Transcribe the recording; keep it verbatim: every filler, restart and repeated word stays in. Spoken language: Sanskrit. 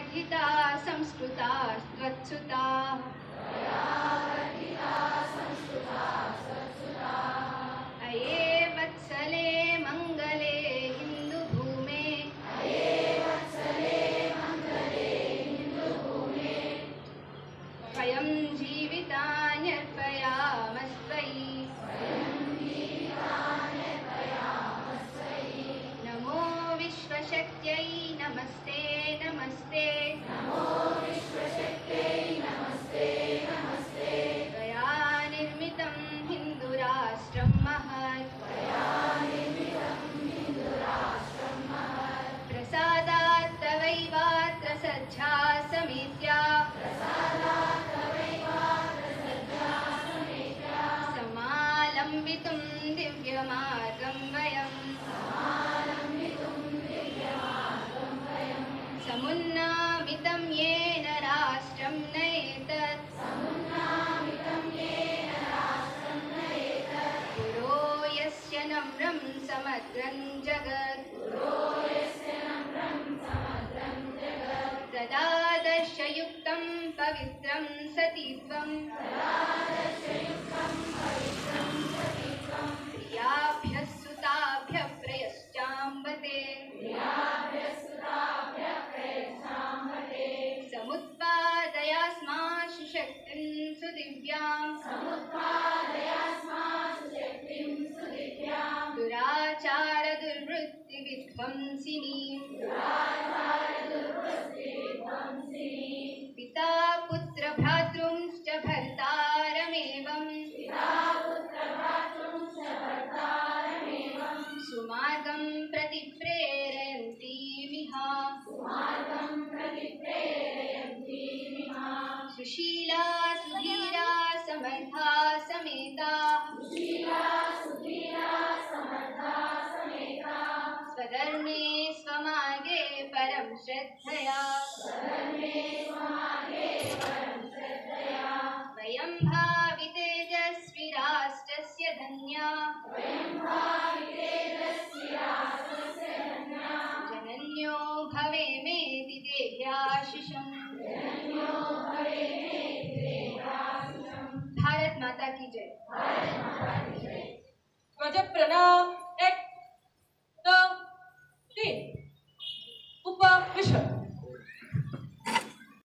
वर्धिता संस्कृता त्वत्सुता अये वत्सले मंगले हिंदुभूमे स्वयं जीवितान्यर्पयामस्त्वयि नमो विश्वशक्त्यै नमस्ते नमस्ते त्वया निर्मितं हिन्दुराष्ट्रं महत् प्रसादात् तवैवात्र सज्जा समेत्या समालम्बितुं दिव्यमार्गं वयम् समुन्नामितं येन राष्ट्रं नयेतत् पुरो यस्य नम्रं समग्रं जगत् तदादर्शयुक्तं पवित्रं सतीत्वं प्रियाभ्यः सुताभ्यः प्रयश्चाम्बते समुत्पादयास्मासु शक्तिं सुदिव्यां दुराचार दुर्वृत्तिविध्वंसिनीं पिता पुत्र भ्रातृंश्च भर्तारमेवं सुमार्गं प्रति प्रेरयन्तीमिह सुशीला सुधीरा समर्था समेता स्वधर्मे स्वमार्गे परं श्रद्धया वयं भावि तेजस्वी राष्ट्रस्य धन्या जनन्यो भवेमेति देह्याशिषम् भारत माता की जय। ध्वज प्रणाम।